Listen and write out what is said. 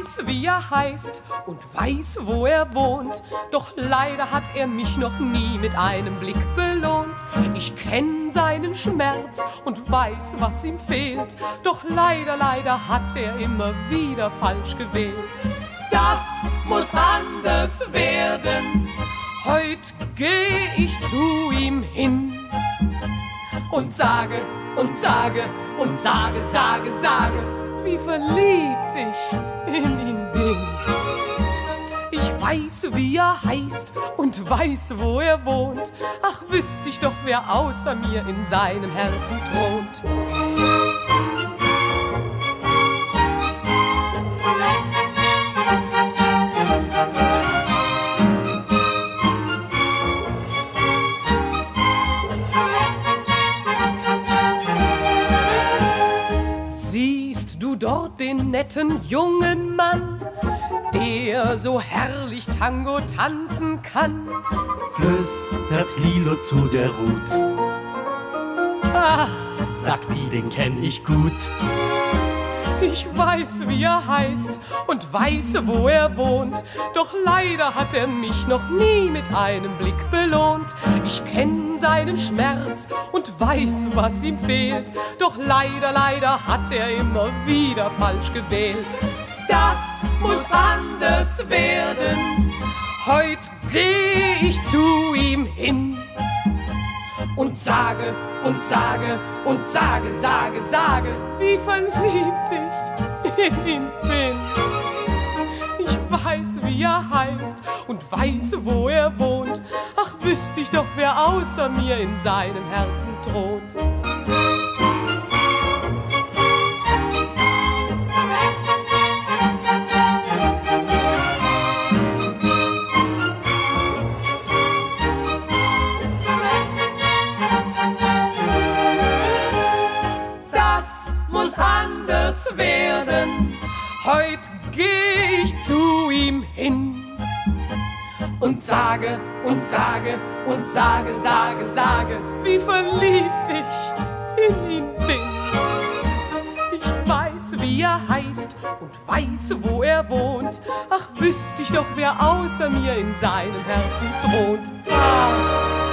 weiß, wie er heißt und weiß, wo er wohnt. Doch leider hat er mich noch nie mit einem Blick belohnt. Ich kenn seinen Schmerz und weiß, was ihm fehlt. Doch leider, leider hat er immer wieder falsch gewählt. Das muss anders werden. Heut geh ich zu ihm hin und sage und sage und sage, sage, sage, wie verliebt ich in ihn bin. Ich weiß, wie er heißt und weiß, wo er wohnt. Ach, wüsste ich doch, wer außer mir in seinem Herzen thront. Siehst du dort den netten jungen Mann, der so herrlich Tango tanzen kann? Flüstert Lilo zu der Ruth. Ach, Sagt die, den kenn ich gut. ich weiß, wie er heißt und weiß, wo er wohnt. Doch leider hat er mich noch nie mit einem Blick belohnt. Ich kenn seinen Schmerz und weiß, was ihm fehlt. Doch leider, leider hat er immer wieder falsch gewählt. Das muss anders werden. Heut geh ich zu ihm hin und sage und sage und sage, sage, sage, wie verliebt ich in ihn bin. Ich weiß, wie er heißt und weiß, wo er wohnt. Ach, wüsste ich doch, wer außer mir in seinem Herzen thront. Anders werden. Heut geh ich zu ihm hin und sage und sage und sage, sage, sage, wie verliebt ich in ihn bin. Ich weiß, wie er heißt und weiß, wo er wohnt. Ach, wüsste ich doch, wer außer mir in seinem Herzen thront. Ah.